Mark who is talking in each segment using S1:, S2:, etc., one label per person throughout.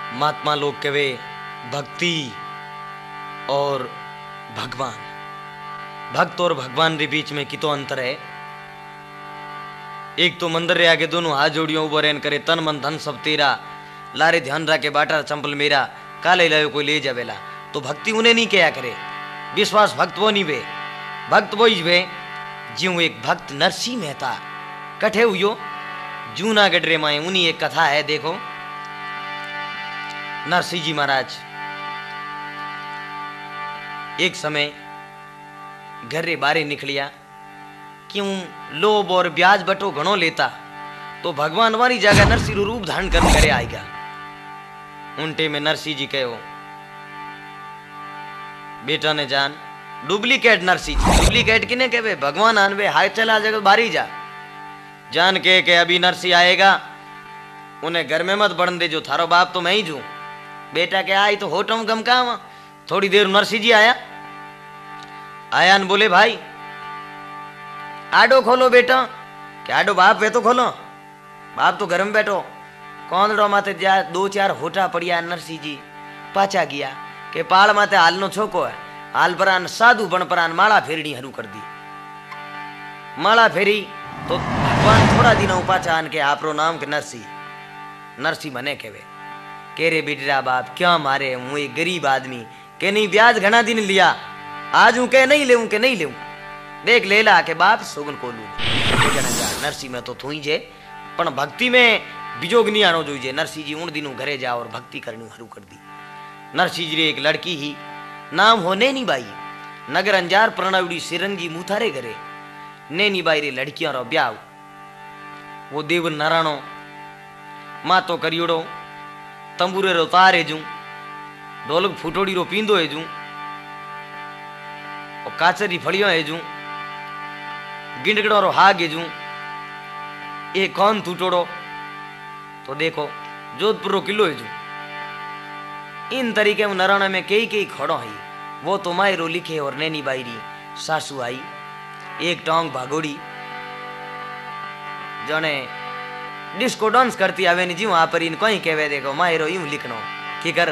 S1: महात्मा लोग कहे भक्ति और भगवान, भक्त और भगवान के बीच में कितो अंतर है। एक तो मंदिर रे आगे दोनों हाथ जोड़ियो उबो रहन करे तन मन धन सब तेरा, लारे ध्यान रखे बाटा चंपल मेरा, काले लायो कोई ले जावेला। तो भक्ति उन्हें नहीं कया करे, विश्वास भक्त वो नहीं वे, भक्त वो ही वे ज्यों एक भक्त नरसिंह मेहता कठे हुयो जूनागढ़ रे माए। उन्हीं एक कथा है, देखो नरसिंह जी महाराज एक समय घर रे बारे निकलिया, क्यों लोभ और ब्याज बटो घणो लेता, तो भगवान वाली जगह नरसिंह रूप धारण कर करे आएगा। उनटे में नरसिंह जी कहो बेटा ने जान डुप्लीकेट नरसिंह जी, डुप्लीकेट किने कहे भगवान आनवे हाय चला जगह बारी जा, जान के अभी नरसिंह आएगा उन्हें घर में मत बढ़न दे, जो थारो बाप तो मैं ही जू। बेटा के आई तो होटम गम का थोड़ी देर नरसिंह जी आया न बोले भाई आडो खोलो बेटा, क्या आडो बाप वे तो खोलो, बाप तो घर में बैठो। कौन माते जा दो चार होटा पड़िया। नरसिंह जी पाचा गया के पाल माते हाल नो छोको है, हाल परान साधु बन परान माला फेरनी हरू कर दी। माला फेरी तो भगवान थोड़ा दिन पाचा आन के आपरो नाम के नरसिंह, नरसिंह मने केवे के रे बेटा बाप क्या मारे, हूँ एक गरीब आदमी के नहीं ब्याज घना दिन लिया, आज हूँ के नहीं ले के नहीं ले देख ले ला के बाप सोगन को लू। नरसिंह में तो थू ही जे पण भक्ति में बिजोग नहीं आनो जोईजे। नरसिंह जी उन दिनों घरे जाओ और भक्ति करनी शुरू कर दी। नरसिंह जी एक लड़की ही नाम हो नैनी बाई, नगर अंजार प्रणवड़ी सिरंगी मुथारे घरे नैनी बाई रे लड़कियां रो ब्याह। वो देव नारायणो माँ तो करियोड़ो तंबूरे रो तार हेजू, ढोलक फुटोड़ी रो पींदो हेजू, और काचरी फड़ियो हेजू, गिंडगड़ो रो हाग हेजू। एक कौन टूटोड़ो तो देखो जोधपुर रो किलो हेजू। इन तरीके में नारायण में कई खड़ो है। वो तो मायरो लिखे और नैनी बाईरी सासू आई एक टोंग भागोड़ी जने डिस्को डांस करती आवे नहीं जी वहां पर इन कोई कहवे देखो मायरो यूं लिखनो की कर।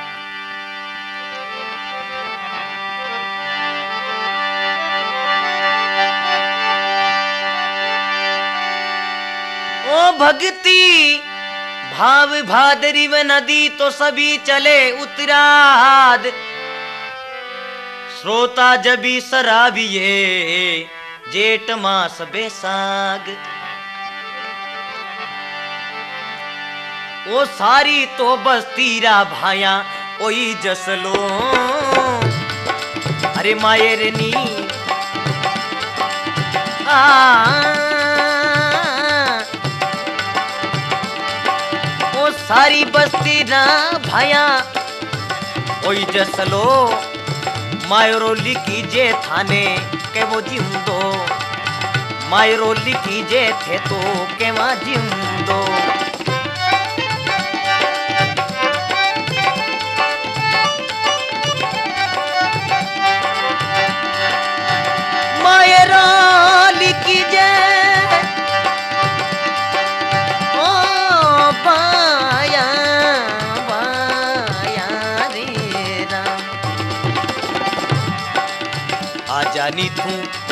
S1: ओ भक्ति भाव भादरी व नदी तो सभी चले उत्तराद, श्रोता जबी शराबिये जेठ मास बैसाग। ओ सारी तो बस्तीरा भाया ओई जसलो, अरे मायर नी सारी बस्ती ना भाया ओई जसलो, मायरो लिखी जे थाने के वो जिंदो, मायरो लिखी जे थे तो के वहाँ जिंदो। मायरो लिखी जे जानी तू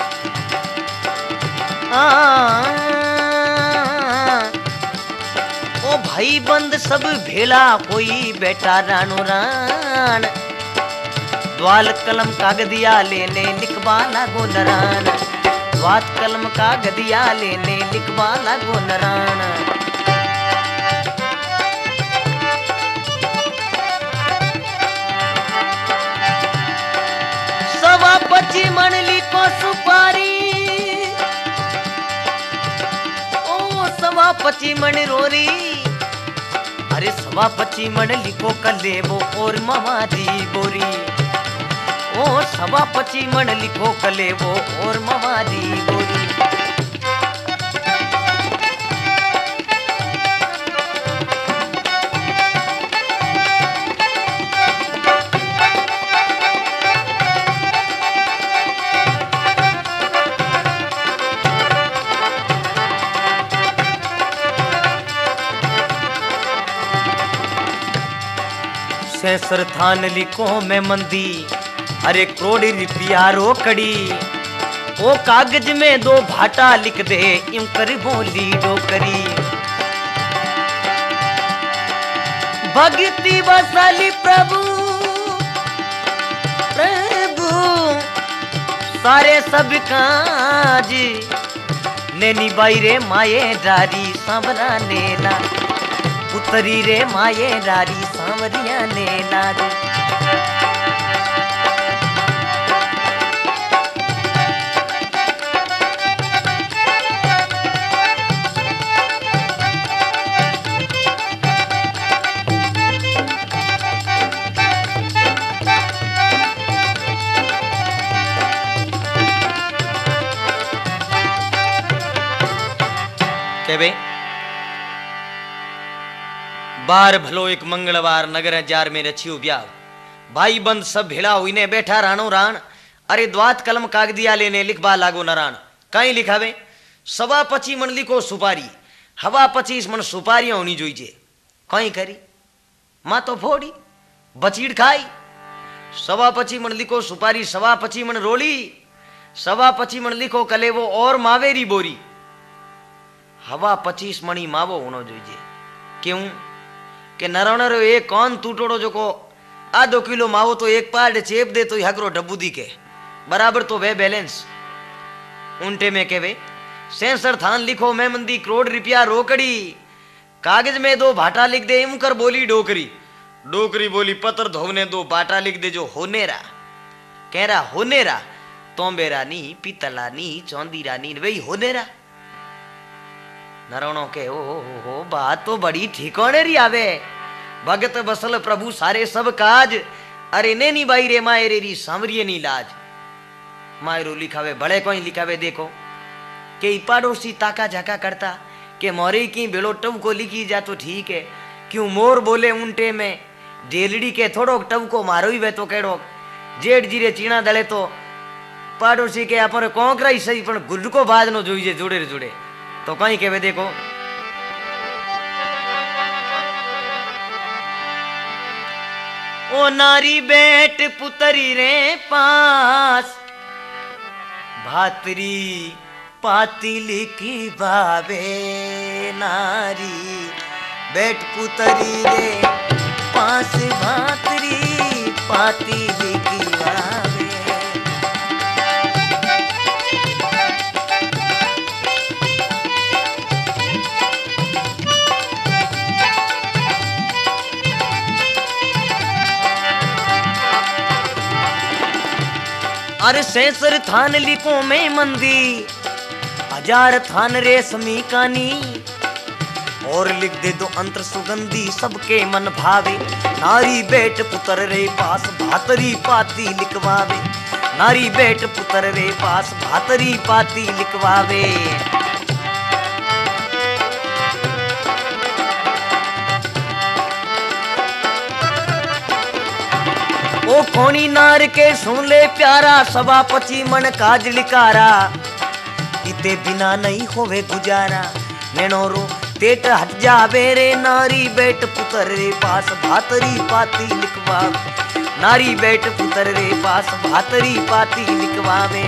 S1: ओ भाई बंद सब भेला कोई बेटा रानो रान, द्वाल कलम कागदिया लेने लिखवा लागो नरान, द्वात कलम कागदिया लेने लिखवा लागो नरान। सवा 25 मन लिखो सुपारी, ओ सवा 25 मन रोरी, अरे सवा 25 मन लिखो कलेबो और मवादी बोरी, ओ सवा 25 मन लिखो कलेबो और मवादी बोरी। सेंसर थान लिखो मैं मंदी, अरे करोड़ रुपया रोकड़ी। ओ कागज में दो भाटा लिख दे, यूं कर बोली डोकरी। भक्ति बसाली प्रभु प्रभु सारे सब काज, नैनी बाई रे माये डारी सांवरा नेला, उतरी रे माये डारी सांवरिया नेला। बार भलो एक मंगलवार नगर जार में रछियो ब्याह, भाई बंद सब भिड़ा हुई ने बैठा राणो राण। अरे द्वात कलम कागदिया लेने लिखबा लागो नारायण। कहीं लिखावे 25 मन लिखो सुपारी, हवा 25 मन सुपारियां होनी जोईजे। कहीं करी मां तो फोड़ी बचीड़ खाई। 25 मन लिखो सुपारी, 25 मन रोली, 25 मन लिखो कलेवो और मावेरी बोरी। हवा 25 मणी मावो होनो जोईजे। क्यों के नरणो एक कौन तूटोड़ो जो को आधो किलो मावो तो एक पार्ट चेप दे तो हकरो डब्बू दी के बराबर तो वे बैलेंस। उनटे में केवे सेंसर थान लिखो मैं मंदी, करोड़ रुपया रोकड़ी। कागज में दो भाटा लिख दे, यूं कर बोली डोकरी। डोकरी बोली पत्र धोने दो बाटा लिख दे जो होनेरा। कह रहा होनेरा तोंबेरा नी, पीतला नी, चौंदीरा नी, वही होनेरा। नरणो के ओ बात तो बड़ी ठिकाने री आवे। भगत बसल प्रभु सारे सब काज, अरे नैनी बाई रे मायरे री सांवरिये नी लाज। मायरो लिखावे भले कोई लिखावे देखो के पड़ोसी ताका झाका करता के मोरे की बेलो टब को लिखी जा तो ठीक है। क्यों मोर बोले उनटे में ढेलड़ी के थोड़ो टब को मारो ही वे तो केड़ो जेठ जीरे चीना दले तो पड़ोसी के अपन कोंकरा ही सही पण गुड को बाद नो जोईजे जुड़े रे जुड़े। तो कहीं के वे देखो ओ नारी बेट पुतरी रे पास, भातरी पाती लिखी बावे। नारी बेट पुतरी रे पास, भातरी पाती लिखी बावे। अरे सेंसर थान लिखो में मंदी, 1000 थान रेशमी कानी। और लिख दे दो अंतर सुगंधी सबके मन भावे। नारी बेट पुत्र रे पास, भातरी पाती लिखवावे। नारी बेट पुत्र रे पास, भातरी पाती लिखवावे। ओ कोनी नार के सुन ले प्यारा, 25 मन काज लिकारा। इते बिना नहीं होवे गुजारा, नैनो रो तेट हट जावे रे। नारी बेट पुत्र रे पास, भातरी पाती लिखवावे। नारी बेट पुत्र रे पास, भातरी पाती लिखवावे।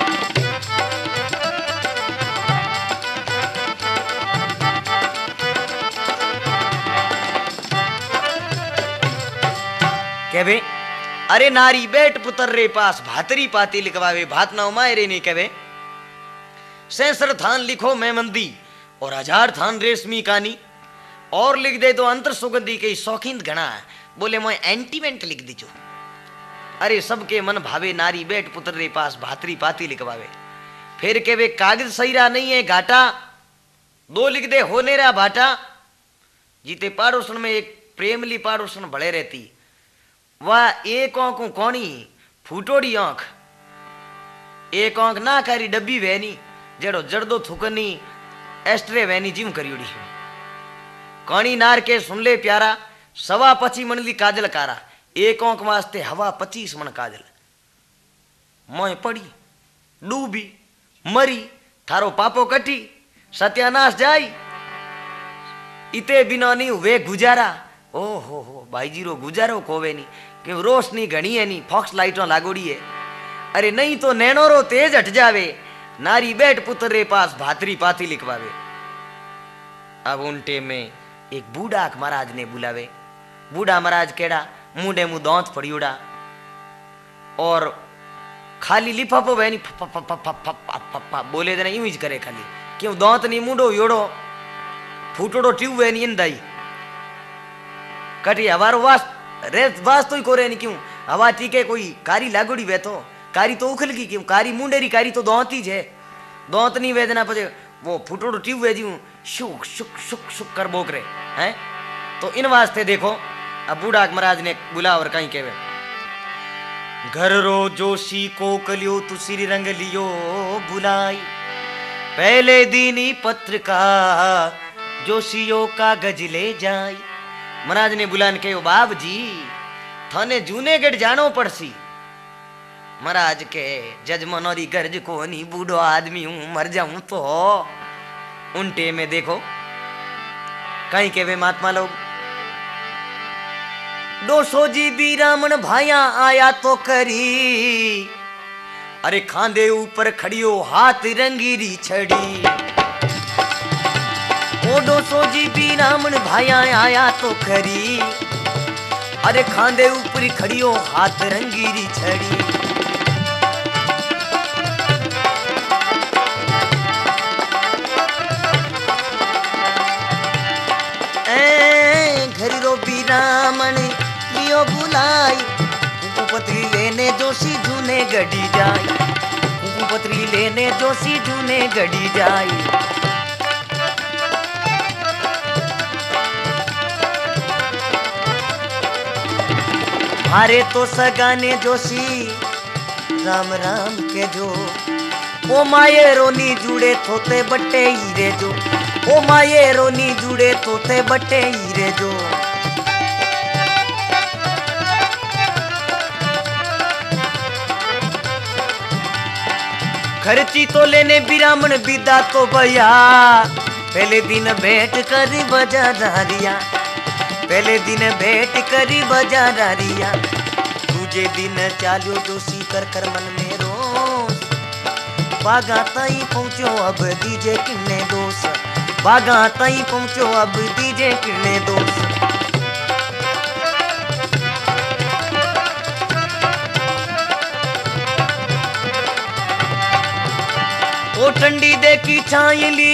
S1: कहवे अरे नारी बेट पुत्र रे पास, भातरी पाती लिखवावे। भात ना मायरे नहीं कहवे सेंसर थान लिखो मैं मंदी, और 1000 थान रेशमी कानी। और लिख दे तो अंतर सुगंधी के शौकीन घना है। बोले मैं एंटीमेंट लिख दीजो। अरे सबके मन भावे नारी बेट पुत्र रे पास, भातरी पाती लिखवावे। फिर के वे कागज सहीरा नहीं है घाटा, 2 लिख दे होनेरा भाटा। जीते पाड़ोसन में एक प्रेमली पाड़ोसन भले रहती, वह एक आंख कोणी फूटोड़ी आंख, एक आंख ना करी डब्बी वहनी जेड़ो जड़दो थुकनी एस्ट्रे वहनी जिम करियोड़ी। कणी नार के सुन ले प्यारा, 25 मनली काजल कारा। एक आंख वास्ते हवा 25 मन काजल। मैं पड़ी डूबी मरी, थारो पापो कटी सत्यानाश जाई। इते बिना नहीं हुए गुजारा, ओहो भाई जी रो गुजारो कोवे नहीं कि रोशनी घनी है नहीं, फॉक्स लाइटों लागोड़ी है। अरे नहीं तो नैनो रो तेज हट जावे, नारी बैठ पुत्र रे पास भातरी पाती लिखवावे। अब उनटे में एक बूढ़ा महाराज ने बुलावे। बूढ़ा महाराज केड़ा मुंडे मुंह दांत पड़ियोड़ा और खाली लिफाफो वह नहीं बोले देना यूं ही करे, खाली क्यों दांत नहीं मुंडो योड़ो फूटोड़ो ट्यूब है नहीं इंदाई कटी हवारो वास तो ही कोरे नहीं, क्यों हवा ठीक है कोई कारी लागोड़ी वे तो कारी तो उखल की, क्यों कारी मुंडेरी कारी तो दांत ही है, दांत नहीं वेदना पचे वो फूटोड़ो ट्यूब है जी शुक शुक शुक शुक कर बोक रहे हैं। तो इन वास्ते देखो अब बूढ़ा महाराज ने बुला और कहीं कहवे घर रो जोशी को कलियो तू श्री रंग लियो बुलाई, पहले दिन ही पत्र का जोशियों का गज ले जाई। महाराज ने बुलान के बाब जी थाने जूनेगढ़ जानो पड़सी। महाराज के जज मनोरी गर्ज को नहीं, बूढ़ो आदमी हूं मर जाऊं तो। उनटे में देखो कहीं के वे महात्मा लोग 200 जीबी रामन भाया आया तो करी, अरे खांदे ऊपर खड़ियो हाथ रंगीरी छड़ी। ओ 200 जीबी रामन भाया आया तो करी, अरे खांदे ऊपर खड़ियो हाथ रंगीरी छड़ी। घर रो बीरामन लियो बुलाई, पत्री लेने जोशी जूने गड़ी जाई, पत्री लेने जोशी जूने गड़ी जाई। हारे तो सगाने जोशी राम राम के जो, ओ माये रोनी जुड़े थोते बट्टे हीरे जो, ओ माये रोनी जुड़े तोते बट्टे हीरे जो। खर्ची तो लेने बिरामन बिदा तो भैया, पहले दिन भेंट करी बजारिया, पहले दिन भेंट करी बजारिया। दूजे दिन चालियो जोशी कर कर मन में रोस, बागा ताई पहुंचो अब दीजे किन्ने दोस, बागा ताई पहुंचो अब दीजे किन्ने दोस। ओ ठंडी देखी छायली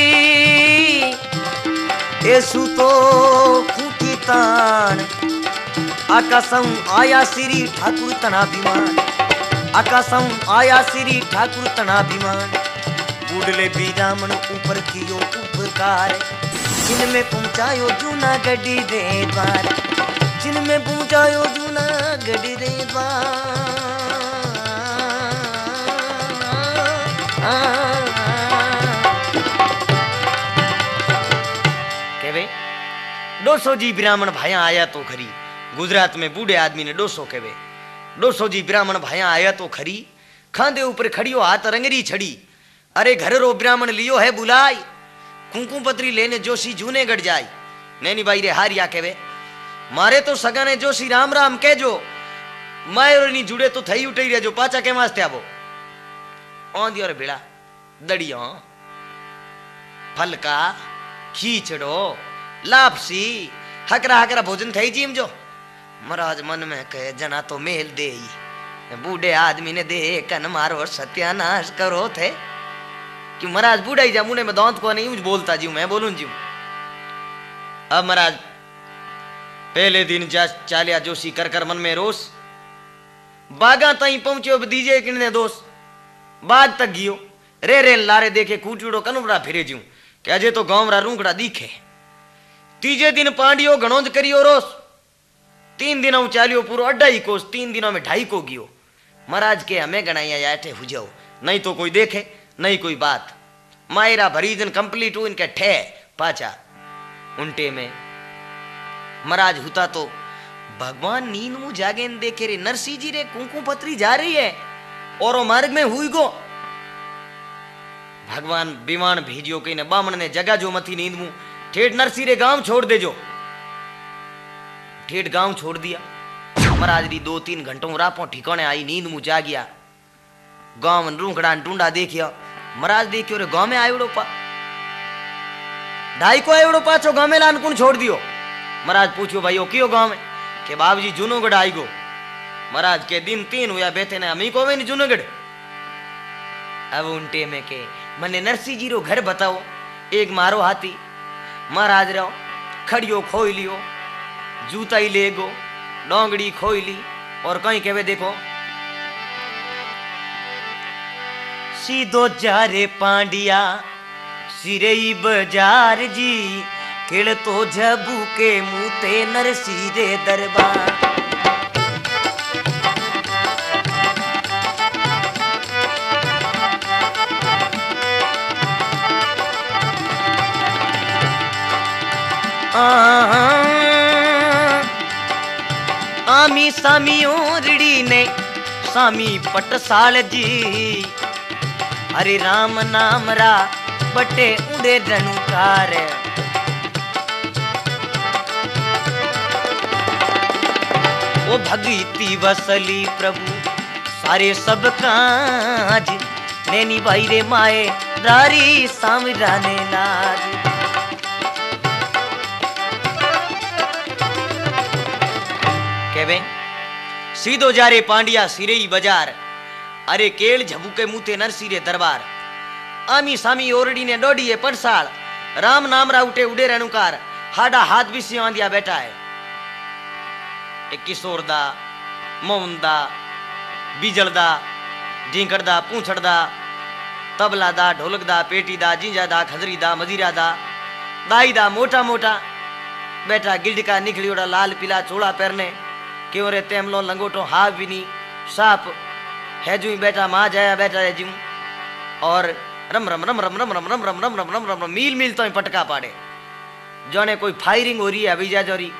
S1: ऐसु तो खूटी तान, आकाशम आया श्री ठाकुर तनाभिमान, आकाशम आया श्री ठाकुर तनाभिमान। बूढ़ले बीरामन ऊपर कियो उपकार, जिनमें पहुंचायो जूनागढ़ रे द्वार, जिनमें पहुंचायो जूनागढ़ रे द्वार। केवे 200 जी ब्राह्मण भाया आया तो खरी, गुजरात में बूढ़े आदमी ने 200 केवे 200 जी ब्राह्मण भाया आया तो खरी, खांदे ऊपर खड़ियो हाथ रंगरी छड़ी। अरे घर रो ब्राह्मण लियो है बुलाई, कुंकुम पत्री लेने जोशी जूनेगढ़ जाई। नैनी भाई रे हारिया केवे मारे तो सगा ने जोशी राम राम कहजो, मायरोनी जुड़े तो थई उठई रहो पाचा के वास्ते आवो। औंधी और भेड़ा दड़ियों फलका खींचड़ो लापसी हकरा हकरा भोजन थई जीम जो। महाराज मन में कहे जना तो मेल दे, बूढ़े आदमी ने दे कन मारो सत्यानाश करो थे। कि महाराज बूढ़ा ही जा मुंडे में दांत को नहीं बोलता जी, मैं बोलूं जी। अब महाराज पहले दिन चालिया जोशी कर कर मन में रोस, बागा तई पहुंचो दीजे किने दोस्त, बाग तक गियो रे रे लारे देखे कूटड़ो कनुबड़ा फिरे जू कि अजे तो गांव रा रूंगड़ा दिखे। तीजे दिन पांडियो गणोज करियो रोस, 3 दिनों चालियो पूरो 2.5 कोस, 3 दिनों में 2.5 को गियो। महाराज के हमें गणाइया याठे हो जाओ, नहीं तो कोई देखे नहीं कोई बात। मायरा भरीजन कंप्लीट हो इनके ठे पाचा। उनटे में महाराज हुता तो भगवान नींद मुंह जागे देखे रे नरसी जी रे कुंकुम पत्री जा रही है और वो मार्ग में हुई गो। भगवान विमान भेजियो कहीं बामण ने जगह जो मथी नींद मुंह ठेठ नरसी रे गांव छोड़ दे जो। ठेठ गांव छोड़ दिया। महाराज री 2-3 घंटों रापों ठिकाने आई, नींद मुँह जा गया। गांव में रूखड़ा टूंडा देखिया। महाराज देखियो रे गांव में आयोड़ो पा ढाई को आयोड़ो पाछो गांव में लान कुण छोड़ दियो। महाराज पूछो भाई कियो गांव में के बाबूजी जूनागढ़ आई गो। महाराज के दिन 3 हुआ बेटे ने अमी को नहीं जूनागढ़। अब उनटे में के मने नरसिंह जी रो घर बताओ। एक मारो हाथी महाराज रो खड़ियो खोई लियो, जूता ही ले गो, डोंगड़ी खोई ली और कहीं कहवे देखो सीधो जा रे पांडिया सिरई बाजार जी, किड़ तो जबू के मुते नरसिंह रे दरबार। आमी सामी ओरड़ी ने सामी पटसाल जी, हरे राम नाम रा बटे उड़े रनुकार। ओ भगीती वसली प्रभु सारे सब काज, नैनी भाई रे माए रारी सामरा ने लाज। सीधो जा रे पांडिया सिरई बाजार, अरे केल झबूके मुते नरसिंह रे दरबार। आमी सामी ओरडी ने डोडी परसाल, राम नाम रा उठे उड़े रेणुकार। हाडा हाथ भी सिया बैठा है। एक किशोर दा, मोहन दा, बीजल दा, ढींकड़ दा, पूछड़ दा, तबला दा, ढोलक दा, पेटी दा, जिंजा दा, खजरी दा, मजीरा दा, दाई दा, मोटा मोटा बैठा गिल्ड का निकलियोड़ा लाल पीला चोड़ा पहरने, क्यों रे तेमलो लंगोटो हाफ भी नहीं साप है जू बैठा माँ जाया बैठा है जू। और रम रम रम रम रम रम रम रम रम रम रम रम मील मील तो पटका पाड़े, जाने कोई फायरिंग हो रही है। अभी जा जोरी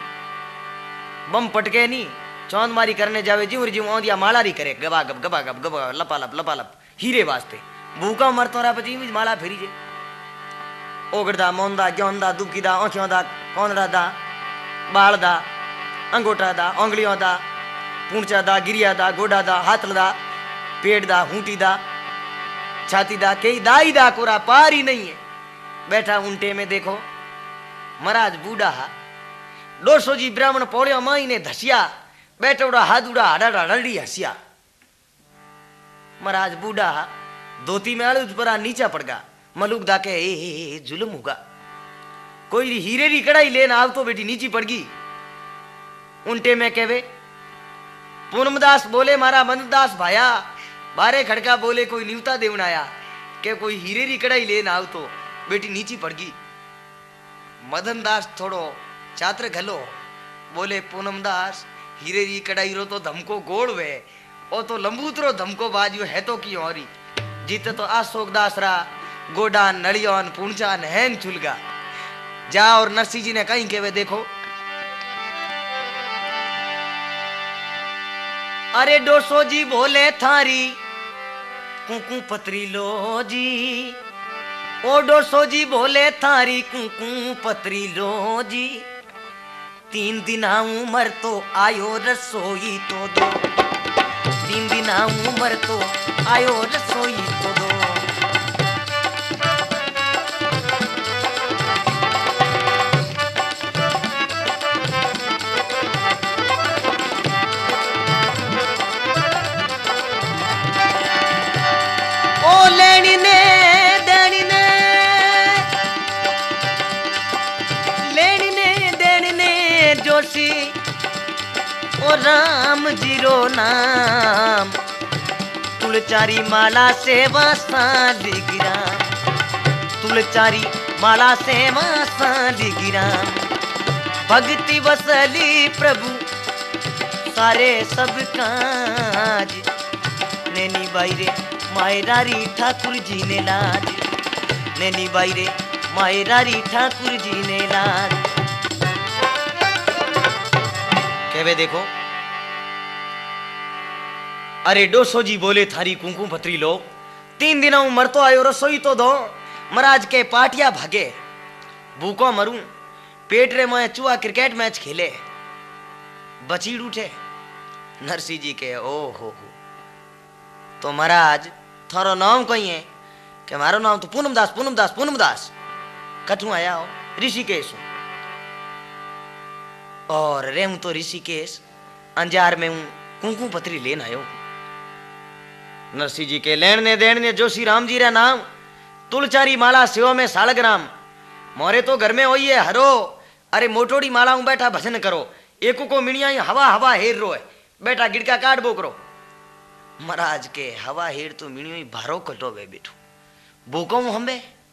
S1: बम पटके नहीं, चौंद मारी करने जावे जीव जीव औंदिया माला री करे, गबा गब गबा गब गबा लपालप लपालप हीरे वास्ते भूखा मरतो रहा पची माला फेरी जे। ओगड़दा मोंदा ग्योंदा दुखीदा औंखियोंदा कौंदड़ा दा बाल दा अंगोटा दा ओंगलियों दा पूंचा दा गिरिया दा गोडा दा हाथल दा पेट दा हूटी दा छाती दा कई दाई दा कोरा पार ही नहीं है। बैठा उल्टे में देखो महाराज बूढ़ा 200 जी ब्राह्मण पौड़िया माई ने धसिया, बैठा उड़ा हाथ उड़ा हड़ा हड़ी हसिया। महाराज बूढ़ा धोती में आलू परा नीचा पड़ गया। मलुक दा के ए जुल्म होगा, कोई हीरे री कड़ाई लेना आव तो बेटी नीची पड़ गई। उल्टे में कहवे पूनमदास बोले मारा मनदास भाया, बारे खड़का बोले कोई न्यूता देवन आया के कोई हीरे री कड़ाई लेना आव तो बेटी नीची पड़ गई। मदन दास थोड़ो चात्र घलो बोले पूनमदास हीरे री कड़ाई रो तो धमको गोड़ वे, ओ तो लंबूतरो धमको बाजियो है तो की औरी जीते तो अशोक दास रा गोडा नड़ियोन पूंचा नहन चुलगा जा। और नरसिंह जी ने कहीं केवे देखो अरे 200 जी बोले थारी कुकू पत्री लो जी, ओ 200 जी बोले थारी कुकू पत्री लो जी, 3 दिन उमर तो आयो रसोई तो दो, 3 दिन उमर तो आयो रसोई तो दो। ओ राम जीरो नाम तुलचारी माला सेवा सालिग्राम, तुलचारी माला सेवा सालिग्राम। भक्ति वसली प्रभु सारे सब काज, नैनी बाई रे मायरारी ठाकुर जी ने लाज, नैनी बाई रे मायरारी ठाकुर जी ने लाज। कहवे देखो अरे 200 जी बोले थारी कुंकू पत्री लो, 3 दिन मर तो आयो रसोई तो दो। महाराज के पाटिया भागे भूखो मरूं, पेट रे मैं चुआ क्रिकेट मैच खेले। बचीड़ उठे। नरसिंह जी के ओ हो तो महाराज थारो नाम कई है? के मारो नाम तो पूनमदास पूनमदास पूनमदास। कठू आया हो? ऋषिकेश। और रे हूं तो ऋषिकेश अंजार में हूं कुंकू पत्री लेन आयो। नरसिंह जी के लेन ने देन ने जोशी राम जी रा नाम तुलचारी माला सेवा में सालग्राम मोरे तो घर में होई है हरो। अरे मोटोड़ी माला हूं बैठा भजन करो एको को मिणिया हवा हवा हेर रो है बैठा गिड़का काट बोकरो। महाराज के हवा हेर तो मिणियो ही भारो कटो वे बैठो भूको हमें।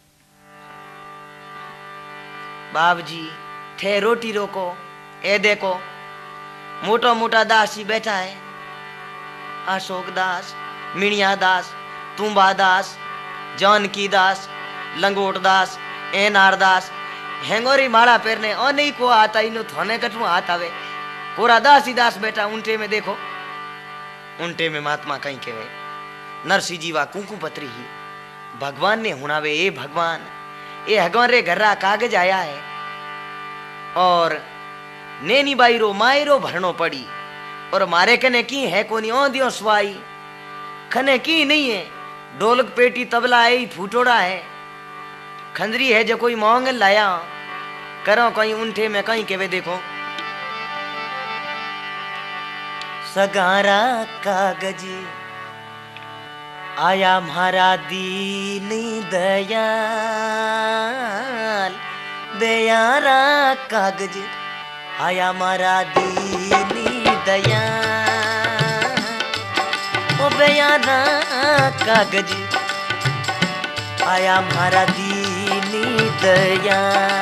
S1: बाप जी थे रोटी रोको ए देखो मोटा मोटा दास ही बैठा है। अशोक दास, मिणिया दास, तुम्बा दास, जानकी दास, लंगोट दास, एनार दास हेंगोरी माला पेरने और नहीं को आता इनो थोने कटू हाथ आवे पूरा दास ही दास बैठा। उनटे में देखो उनटे में महात्मा कहीं के वे नरसिंह जी वा कुंकू पत्री ही भगवान ने हुनावे ए भगवान रे घर्रा कागज आया है और नेनी बाई रो मायरो भरनो पड़ी और मारे कने की है कोनी औंधियो स्वाई खने की नहीं है। ढोलक पेटी तबला है फूटोड़ा है खंजरी है जो कोई मोंग लाया करो कहीं उनठे में कहीं के वे देखो सगारा कागज आया म्हारा दीन दयाल दयारा कागज आया मारा दीनी दया ओ बयाना कागज आया मारा दीनी दया।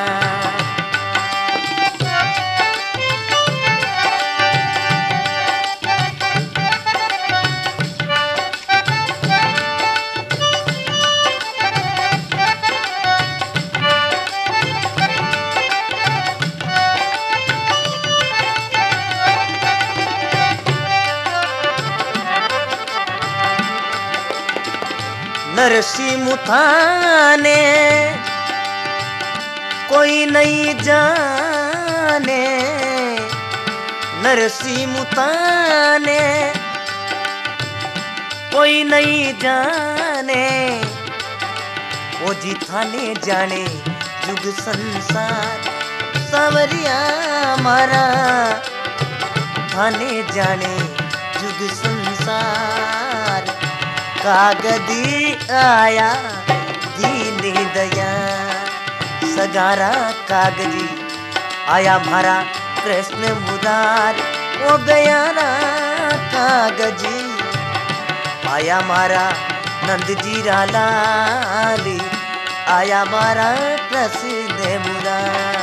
S1: नरसिंह मुथाने कोई नहीं जाने नरसिंह मुथाने कोई नहीं जाने ओ जी थाने जाने जुग संसार सावरिया मारा थाने जाने जुग संसार कागदी आया दीनी दया सगारा कागजी आया मारा कृष्ण मुरार ओ बयाना कागजी आया मारा नंद जी लाली आया मारा कृष्ण मुरार।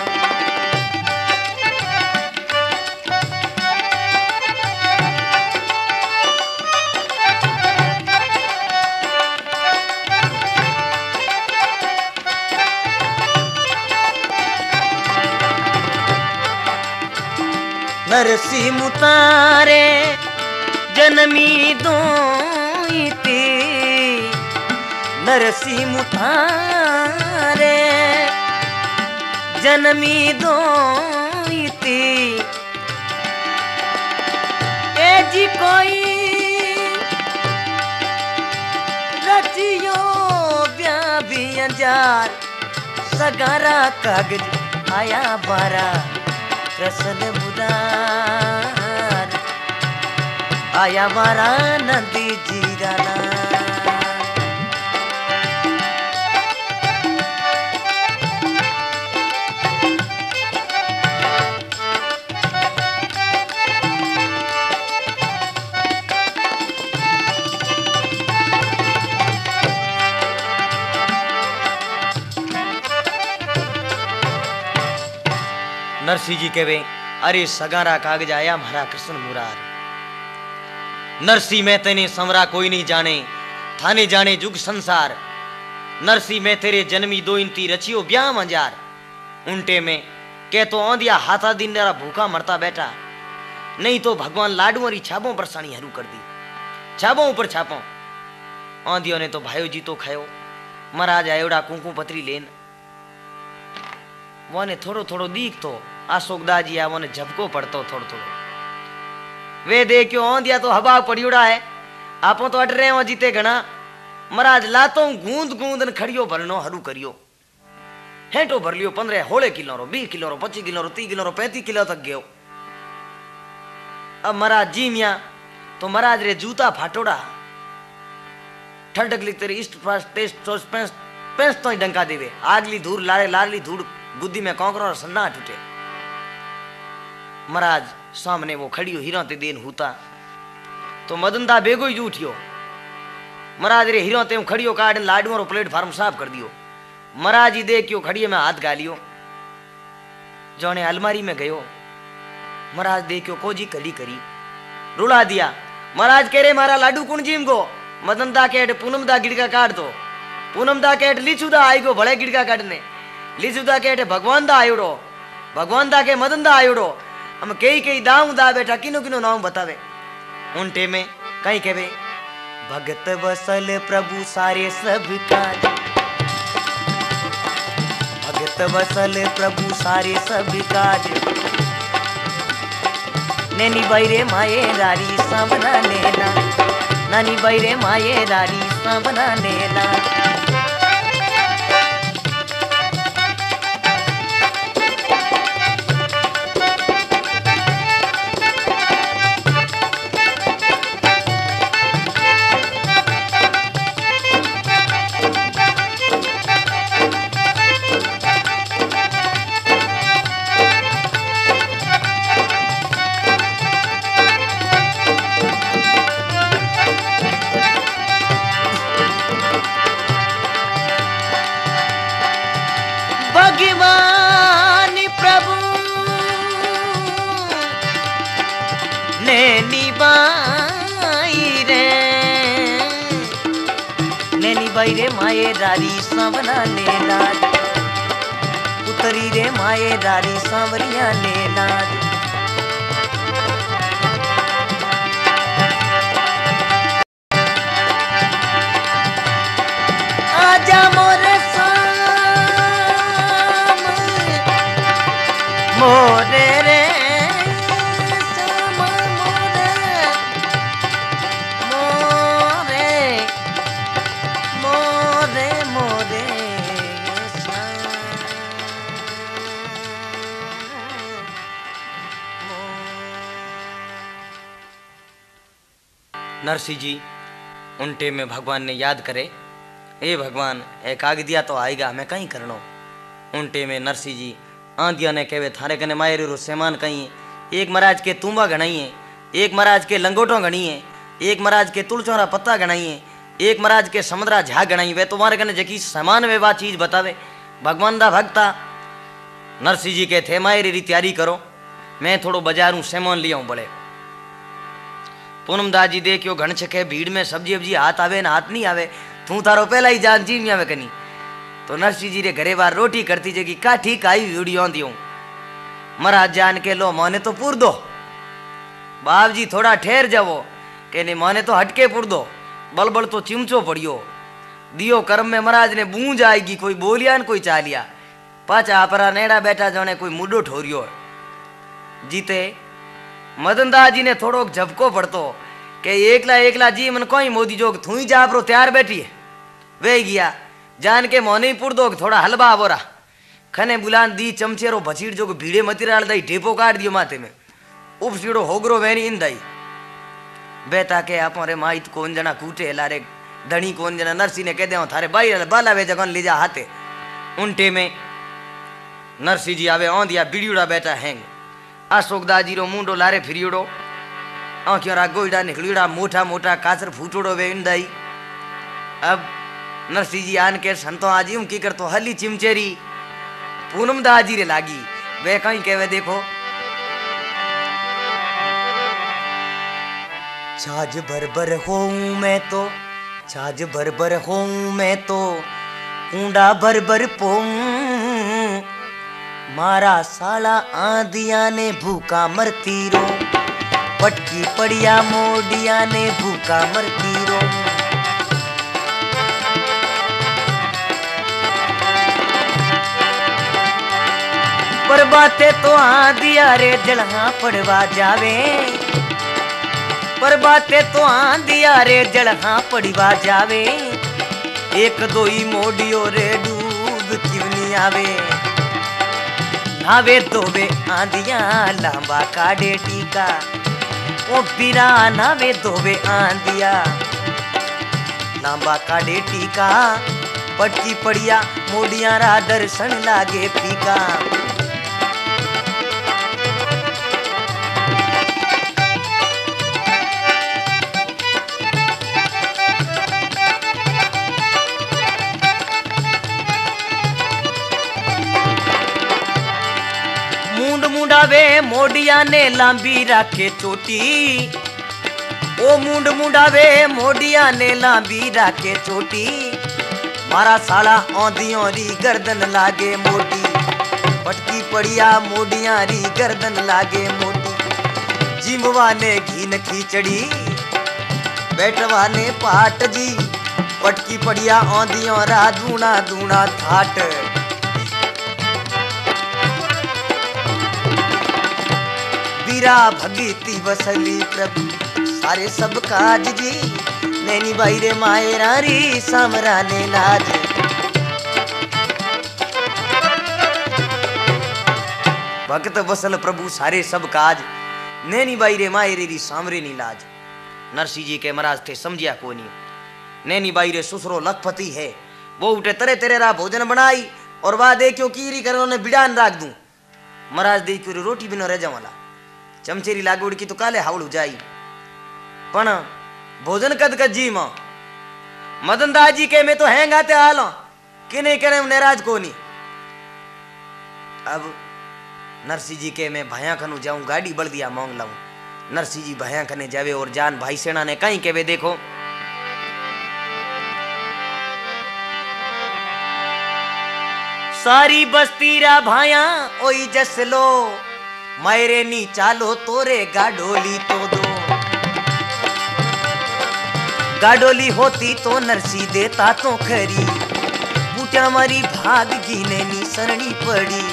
S1: नरसिंह मुतारे जन्मी दोईती नरसिंह मुतारे जन्मी दोईती ए जी कोई रचियो ब्याह भी अंजार सगारा कागज आया बारा कृष्ण मुरार आया मारा नंदी जीराना। नरसिंह जी कहवे अरे सगारा कागज आया म्हारा कृष्ण मुरार नरसिंह मैं तेने समरा कोई नहीं जाने थाने जाने जुग संसार नरसिंह मैं तेरे जन्मी दो इंती रचियो ब्याह मंजार उनटे में के तो औंधिया हाथा दिन मेरा भूखा मरता बैठा नहीं तो भगवान लाडू और छापों पर सानी हरू कर दी छापों ऊपर छापों औंधियों ने तो भाइयों जी तो खायो महाराज आयोड़ा कुंकू पत्री लेन वो ने थोड़ो थोड़ो दीख तो अशोक दाजी आ वो ने झपको पड़तो थोड़ो थोड़ो वे देखियो औं दिया तो हवा पड़ियोड़ा है आपो तो अट रहे हो जीते घना महाराज लातो गूंद गूंद खड़ियो भरनो हरू करियो हेटो भर लियो 15 16 किलो रो 20 किलो रो 25 किलो रो 30 किलो रो 35 किलो तक गयो। अब महाराज जी मिया तो महाराज रे जूता फाटोड़ा ठंडक लिख तेरी इष्ट पास टेस्ट सोच पेंस तो ही डंका देवे आगली धूल लारे लारली धूल बुद्धि में कौकरो और सन्ना टूटे। महाराज सामने वो खड़ी हो हीरा ते देन होता तो मदनदा बेगो ही उठियो महाराज रे हीरो ते खड़ियो काट लाडू और प्लेटफार्म साफ कर दियो। महाराज जी देखियो खड़िए में हाथ गालियो जोने अलमारी में गयो महाराज देखियो कोजी कली करी रुला दिया। महाराज कह रहे मारा लाडू कुण जीम को मदनदा केट पूनमदा गिड़का काट दो पूनमदा केट लीचुदा आई गो भले गिड़का काटने लीचुदा केट भगवान दा आयोड़ो भगवान दा के मदन दा आयोड़ो हम कई दाऊ दा बेटा किनो किनो नाम बतावे उनटे में कहीं कहवे भगत वसल प्रभु सारे सब काज भगत वसल प्रभु सारे सब काज नैनी बैरे माये रारी सावना नेला नानी बैरे माये रारी सावना नेला। भगवान प्रभु नैनी बाई रे माये रारी सावना नेला उतरी रे माये रारी सांवरिया नेला। आजा मोरे मोरे रे मोरे मोरे मोरे नरसिंह जी उनटे में भगवान ने याद करे ए भगवान एक आग दिया तो आएगा हमें कहीं करनो उनटे में नरसिंह जी आंधिया ने कहवे थारे कने मायरे रो सेमान कहीं एक महाराज के तुम्बा गणाई है एक महाराज के लंगोटों गणी है एक महाराज के तुलचौरा पत्ता गणाई है एक महाराज के समुद्रा झाग गणाई वे तुम्हारे कने जकी समान वे बात चीज बतावे भगवान दा भक्ता नरसिंह जी के थे मायरे री तैयारी करो मैं थोड़ो बाजारू सेमान लिया हूं बड़े पूनमदास जी देखियो घन छके भीड़ में सब्जी वब्जी हाथ आवे ना हाथ नहीं आवे तू तारो पहला ही जान जी में कनी तो नरसिंह जी रे घरे बार रोटी करती जगी का ठीक आई वीडियो दियो महाराज जान के लो मोने तो पूर दो बाप जी थोड़ा ठहर जावो के नहीं मोने तो हटके पूर दो बलबल तो चिमचो पड़ियो दियो कर्म में महाराज ने बूंज आएगी कोई बोलिया न कोई चालिया पाचा आपरा नेड़ा बैठा जाने कोई मुडो ठोरियो जीते मदनदास जी ने थोड़ो झपको पड़तो के एकला एकला जी मन कोई मोदी जोग थू ही जा प्रो तैयार बैठी है वे गया जान के मोने पुर दो थोड़ा हलवा बोरा खने बुलान दी चमचेरो भसीड़ जो भीड़े मती डाल दई ढेपो काट दियो माथे में उप सीड़ो होगरो वेनी इन दई बेटा के आप रे माइत कौन जना कूटे लारे धनी कौन जना नरसिंह ने कह दे थारे बाई बाला वे जगन ले जा हाथे उनटे में नरसिंह जी आवे औ दिया बिड़ियोड़ा बेटा हैंग अशोकदास जी रो मुंडो लारे फिरियोड़ो आंखियों रा गोईड़ा निकलियोड़ा मोटा मोटा काचर फूटोड़ो वे इन दई। अब नरसिंह जी आन के संतो आजी की करतो हली चिमचेरी पूनमदास जी रे लागी वे कहीं कहवे देखो छाज भर होऊं मैं तो छाज भर होऊं मैं तो ऊंडा भर पोऊं मारा साला आंधिया ने भूखा मरती रो पटकी पड़िया मोडिया ने भूखा मरती रो पर बातें तो आंधिया रे जलहा पड़वा जावे पर बातें तो आंधिया रे जड़हा पड़वा जावे, एक दो ही मोडियो रे डूब क्यों नहीं आवे। नावे दोवे आंधिया लांबा काटे टीका, ओ बीरा नावे दोवे आंधिया लांबा काटे टीका। पटकी पड़िया मोडिया रा दर्शन लागे फीका। मुंड मुंडावे मोडिया ने लांबी राखे चोटी, ओ मुंड मुंडावे मोडिया ने लांबी राखे चोटी। मारा साला औंधियों री गर्दन लागे मोटी, पटकी पड़िया मोडिया री गर्दन लागे मोटी। जिमवा ने घीन खींचड़ी बैठवा ने पाट जी, पटकी पड़िया औंधियों रा दूना दूना थाट। बीरा भगीती बसली प्रभु सारे सब काज जी, नैनी बाई रे मायरा री सामरा ने लाज। भगत बसल प्रभु सारे सब काज, नैनी बाई रे मायरे री सामरे नी लाज। नरसिंह जी के महाराज थे समझिया को नहीं, नैनी बाई रे सुसरो लखपति है, वो उठे तरे तेरे रा भोजन बनाई और वाह दे क्यों कीरी करो ने बिड़ान राख दूं। महाराज दे क्यों रोटी बिना रह जावाला, चमचेरी लागोड़ की तो काले हावड़ जाई, पण भोजन कद कद जी मां मदन दास जी के में तो हैंगाते हालो कि नहीं करे नाराज को नहीं। अब नरसिंह जी के मैं भया खनु जाऊं गाड़ी बढ़ दिया मांग लाऊं। नरसिंह जी भया खने जावे और जान भाई सेना ने कहीं के वे देखो सारी बस्ती रा भाया ओई जसलो, मायरे नी चालो तोरे गाडोली तो दो। गाडोली होती तो नरसी देता तो खरी, बूटा मारी भाग गिने नी सरणी पड़ी।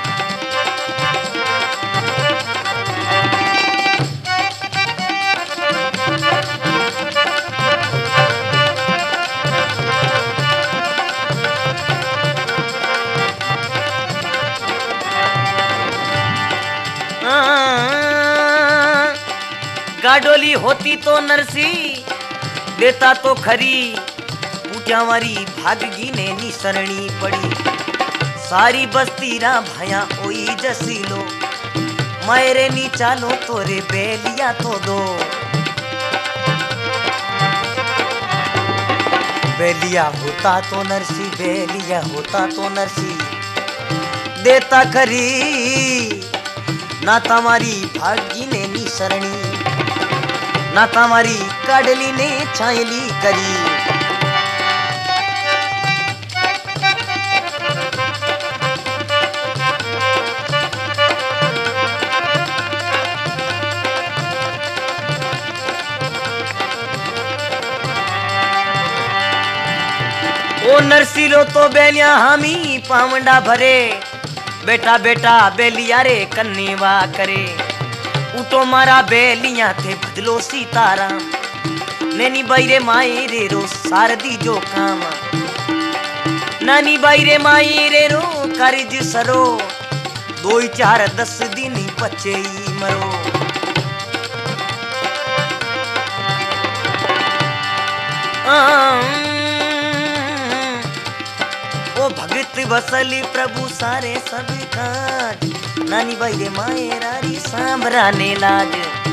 S1: गाडोली होती तो नरसी देता तो खरी, पूटिया मारी भागगी ने नी सरणी पड़ी। सारी बस्ती रा भया ओई जसीलो, मायरे नी चालो तोरे बेलिया तो दो। बेलिया होता तो नरसी, बेलिया होता तो नरसी देता खरी। ना तमारी भागी ने नी सरणी, ना तमारी काडली ने छायली करी। ओ नरसिलो तो बेलिया हामी पावंडा भरे, बेटा बेटा बेलिया रे कन्नेवा करे। उठो मारा बेलिया थे बदलो सीताराम, नैनी बाई रे माई रे रो सारदी जो काम। नानी बाई रे माई रे रो कारिज सरो, 2 4 10 दिन पचे मरो। ओ भगत बसली प्रभु सारे सब काज, नानी बाई रे मायरा री सांभरा ने लाज।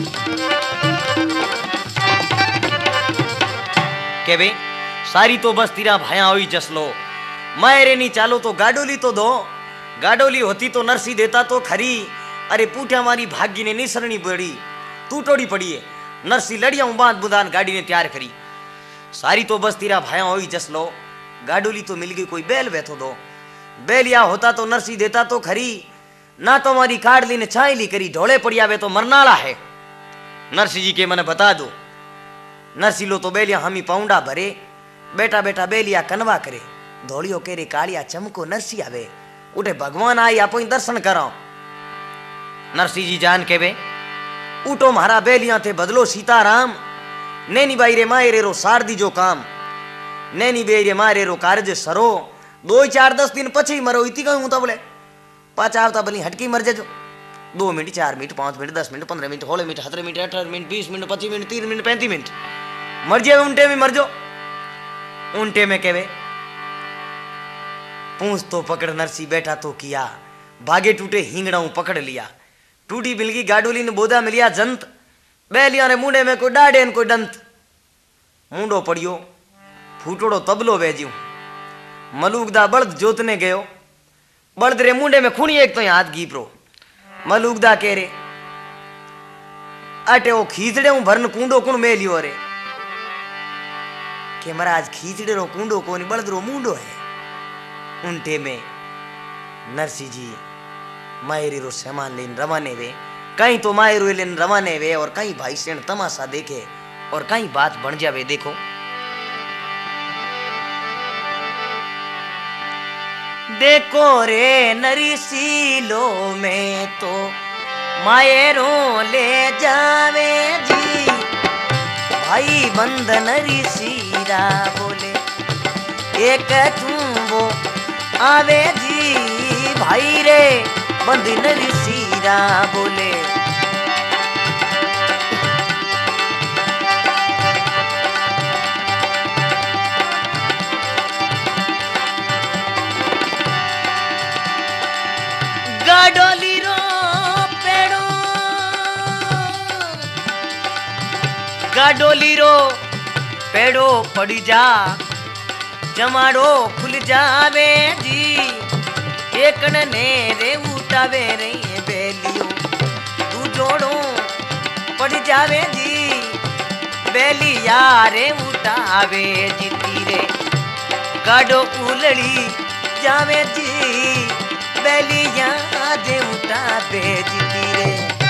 S1: के बे सारी तो बस तीरा भया हुई जसलो, मायरे नी चालो तो गाडोली तो दो। गाडोली होती तो नरसी देता तो खरी, अरे पूठा मारी भाग्य ने निसरणी बड़ी तू टोड़ी पड़ी है। नरसी लड़िया बांध बुदान गाड़ी ने तैयार करी। सारी तो बस तीरा भया हुई जसलो, गाडोली तो मिल गई कोई बैल बैठो दो। बैलिया होता तो नरसी देता तो खरी, ना तो हमारी काडली ने छायली करी। ढोले पड़िया वे तो मरनाला है। नरसी जी के मने बता दो, नरसी लो तो बेलिया हमी पाउंडा भरे, बेटा बेटा बेलिया कनवा करे। धोलियो केरे कालिया चमको नरसी आवे, उठे भगवान आई आप दर्शन करो। नरसी जी जान के वे उठो मारा बेलियां थे बदलो सीताराम, नैनी बाई रे मायरे रो सारदी जो काम, नैनी बेई रे मारे रो कार्य सरो, 2-4-10 दिन पछी मरो इती कहूं तो बोले पाछा आवता भली हटकी मर जाजो। 2 minute 4 minute 5 minute 10 minute 15 minute 16 minute 17 minute 18 minute 20 minute 25 minute 30 minute 35 minute मर जाए उनटे में मर जो। उनटे में कहवे पूछ तो पकड़ नरसी बैठा तो किया, भागे टूटे हिंगड़ा पकड़ लिया, टूटी बिलगी गाडोली ने बोधा मिलिया जंत, बैलिया रे मुंडे में कोई डाडे न कोई डंत, मुंडो पड़ियो फूटोड़ो तबलो वेज्यू, मलूकदा बल्द जोतने गयो, बल्द रे मुंडे में खूनी एक तो हाथ गीपरो, मलूकदा कह रे अटे वो खींचड़े हूं भरन कूंडो कुण में लियो रे, के महाराज खींचड़े रो कूंडो कोनी बल्द रो मुंडो है। उनटे में नरसी जी मायरी रो सामान लेन रवाने वे, कहीं तो मायरो लेन रवाने वे और कहीं भाई सेन तमाशा देखे और कहीं बात बन जावे। देखो देखो रे नरसीलो में तो मायरो ले जावे जी, भाई बंद नरसीरा बोले एक चुंबो आवे जी, भाई रे बंद नरसीरा बोले गाडोली रो पेड़ो, गाडोली रो पेड़ो पड़ी जा, जमाड़ो खुल जावे जी, एक ने रे उठावे रे बेलियो, तू जोड़ो पड़ जावे जी, बेलिया रे उठावे जी तीरे, गाडो उलड़ी जावे जी, बेलिया दे उठावे जी तीरे।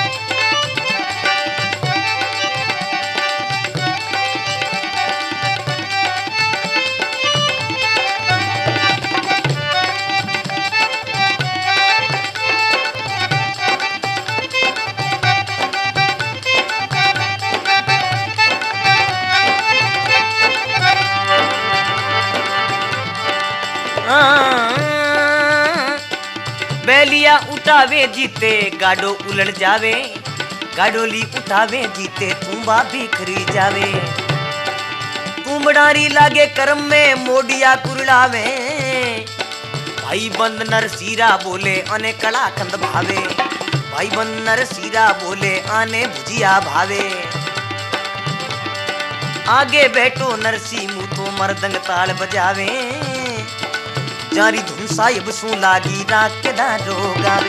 S1: बेलिया उठावे जीते गाडो उलट जावे, गाडोली उठावे जीते तुम्बा बिखरी जावे, तुमडारी लागे करम में मोडिया कुरलावे, भाई बंद नरसीरा बोले अने कड़ा कंद भावे, भाई बंद नरसीरा बोले आने भुजिया भावे, आगे बैठो नरसी मुँह तो मरदंग ताल बजावे, जारी धुन साहिब सू लागी रात के दारो गावे।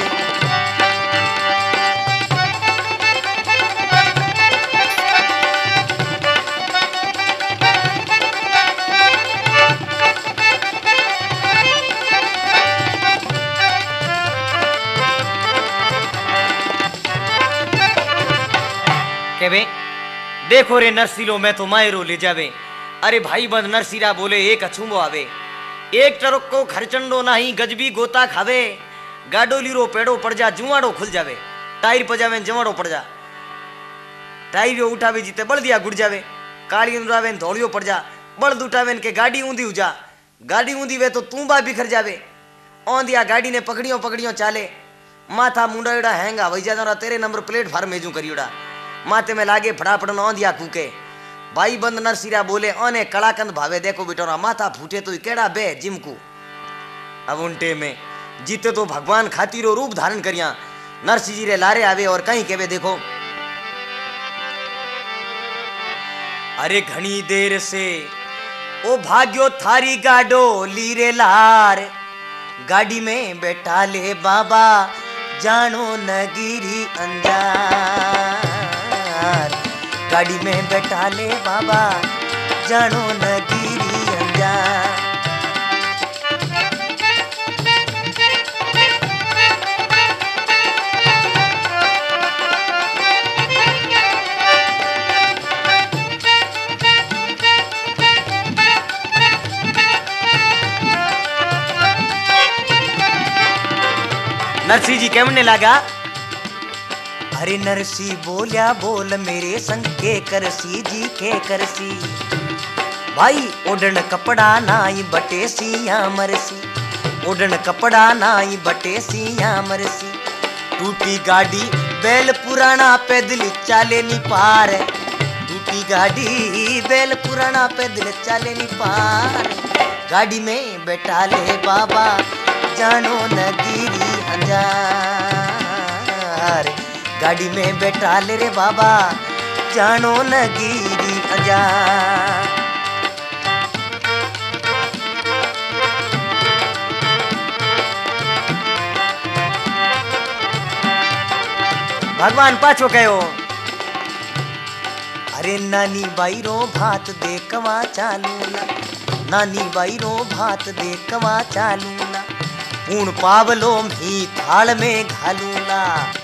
S1: के बे देखो रे नरसीलो मैं तो मायरो ले जावे, अरे भाई बंद नरसीरा बोले एक अछूबो आवे, एक टरक को खरचंडो नाही गजबी गोता खावे, गाडोली रो पेड़ो पड़ जा जुआड़ो खुल जावे, टायर पजावे जवाड़ो पड़ जा, टायर उठावे जीते बड़ दिया गुड़ जावे, काली उड़ावे धोलियो पड़ जा, बल्द उठावे के गाड़ी ऊंधी उजा, गाड़ी ऊंधी वे तो तूंबा बिखर जावे, औंधिया गाड़ी ने पकड़ियो पकड़ियो चाले, माथा मुंडाड़ा हैंगा वही जा तेरे नंबर प्लेटफार्म मेजू करियोड़ा, माथे में लागे फटाफट औंधिया कूके, भाई बंद नरसीरा बोले अने कड़ाकंद भावे, देखो बिटोरा माथा फूटे तो केड़ा बे जिमकू। अब उनटे में जीते तो भगवान खातिरो रूप धारण करिया, नरसी जी रे लारे आवे और कहीं केवे देखो अरे घनी देर से ओ भाग्यो थारी गाडो लीरे लार, गाड़ी में बैठा ले बाबा जानो नगीरी अंजार, गाड़ी में बैठा ले बाबा जानो नगीरी अंजार। नरसी जी कहने लगा
S2: अरे नरसी बोलिया बोल मेरे संग के करसी जी के करसी। भाई ओढ़न कपड़ा नाई बटे सिया मरसी, ओढ़न कपड़ा नाई बटे सिया मरसी। टूटी गाड़ी बैल पुराना पैदल चाले नी पार, टूटी गाड़ी बैल पुराना पैदल चाले नी पार। गाड़ी में बैठा ले बाबा जानो नगीरी अंजार, गाड़ी में बैठा ले रे बाबा जानो नगीरी अंजार।
S1: भगवान पाछो कहो,
S2: अरे नानी बाई रो भात देखवा चालूला, नानी बाई रो भात देखवा चालूला। पूर्ण पावलो मी थाल में घालूला।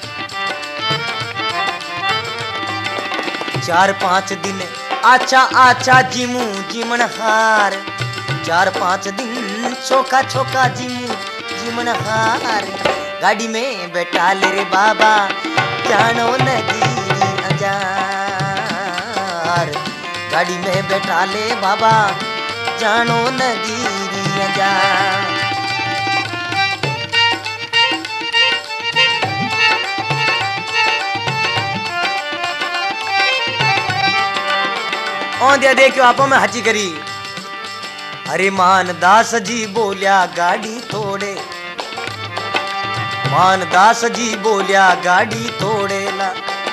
S2: 4-5 दिन आचा आचा जिमू जिमन हार, 4-5 दिन छोका छोका जिमू जिमन हार। गाड़ी में बैठा ले रे बाबा जानो नगीरी अंजार, गाड़ी में बैठा ले बाबा जानो नगीरी अंजार।
S1: दिया देखियो आपो में हची करी।
S2: अरे मानदास जी बोलिया गाड़ी तोड़े, मानदास जी बोलिया गाड़ी तोड़ेला।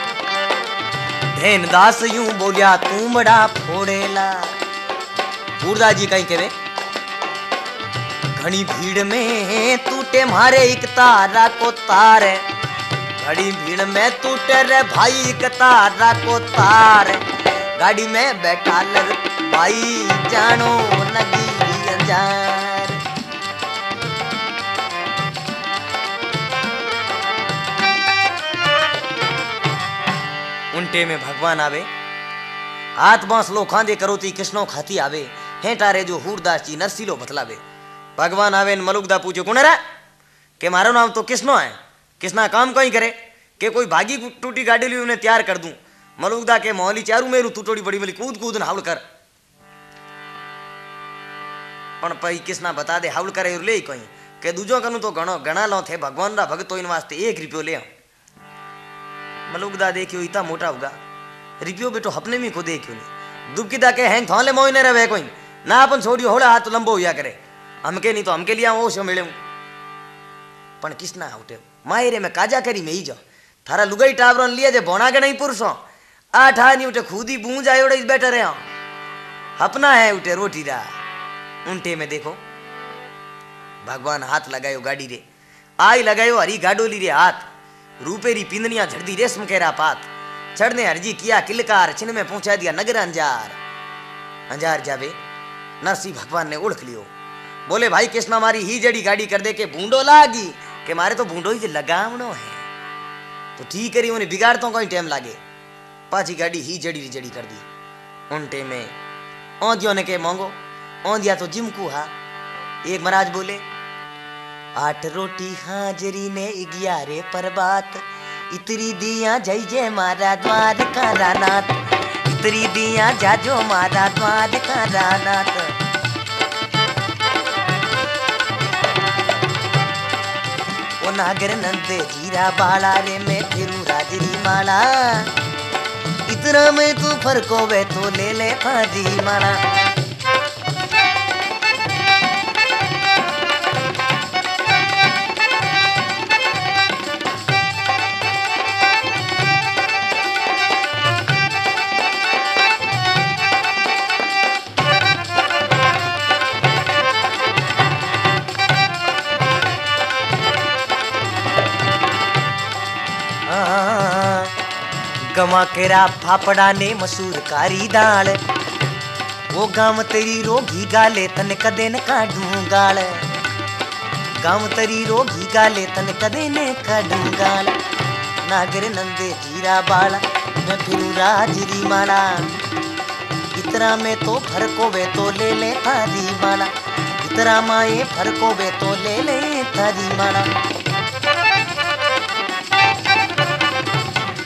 S2: धैनदास यूं बोलिया तू बड़ा फोड़ेला।
S1: सूरदास जी कहीं कहे,
S2: घनी भीड़ में टूटे मारे एक तारा को तार, घनी भीड़ में टूटे रे भाई एक तारा को तार। गाड़ी में बैठा ले भाई जानो नगीरी अंजार।
S1: उनटे में भगवान आवे, हाथ बांस लो खांदे करोती कृष्णो खाती आवे। हेठा रे जो सूरदास जी नरसीलो बतलावे। भगवान आवे न मलुकदा पूछो कौन रे, के मारो नाम तो कृष्णो है, कृष्णा काम कहीं करे के कोई भागी टूटी गाड़ी ली उन्हें तैयार कर दूं। मलुकदा के मोहली चारू मेरू टूटोड़ी बड़ी बड़ी कूद कूद न हावल कर। पण पई कृष्णा बता दे हावल करे ले कहीं के दूजो कनु तो घणो घणा लो थे भगवान रा भगतो इन वास्ते 1 रुपयो ले। मलुकदा देखियो इतना मोटा होगा रिपियो बेटो अपने में को देखियो नहीं। दुबकीदा के हैंग थोले मोई ने रहे कोई ना अपन छोड़ियो होड़ा हाथ लंबो हुआ करे, हमके नहीं तो हमके लिया वो शो मिले। पण किसना उठे मायरे में काजा करी में ही जाओ थारा लुगाई टावरन लिया जे बोना के नहीं पुरुषों आठा नहीं उठे खुद ही बूंज आए उड़े बैठे रहे अपना है उठे रोटी रा। उनटे में देखो भगवान हाथ लगायो गाड़ी रे, आई लगायो हरी गाडोली रे हाथ। रूपेरी पिंदनिया झड़दी रेशम केरा पात, चढ़ने हरजी किया किलकार, छिन में पहुंचा दिया नगर अंजार। अंजार जावे नरसिंह भगवान ने ओढ़ लियो, बोले भाई कृष्णा मारी ही जड़ी गाड़ी कर दे के बूंडो लागी के मारे तो बूंडो ही लगावनो है तो ठीक करी उन्हें बिगाड़ तो कोई टाइम लागे। पाची गाड़ी ही जड़ी जड़ी कर दी। उनटे में औंधियों ने के मांगो औंधिया तो जिमकू हा। एक महाराज बोले 8 रोटी हाजरी ने 11 पर बात, इतरी दिया जय जय मारा द्वार का रानाथ, इतरी दिया जाजो मारा द्वार का रानाथ। ओ नागर नंदे जीरा बाला रे मैं फिरू राजरी माला, इतना में तू फरको वे तो ले ले फाजी माला। गमा केरा फाफड़ा ने मसूर कारी दाल, वो गाम तेरी रोगी गाले तन कदे न काढूं गाल, गाम तेरी रोगी गाले तन कदे न काढूं गाल। नागर नंदे जीरा बाला मैं फिरू राजरी माला, इतरा में तो फरको वे तो ले ले थारी माला, इतरा माए फरको वे तो ले ले थारी माला।